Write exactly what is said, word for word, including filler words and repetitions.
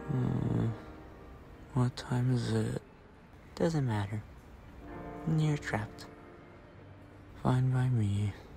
Hmm. What time is it? Doesn't matter. You're trapped. Fine by me.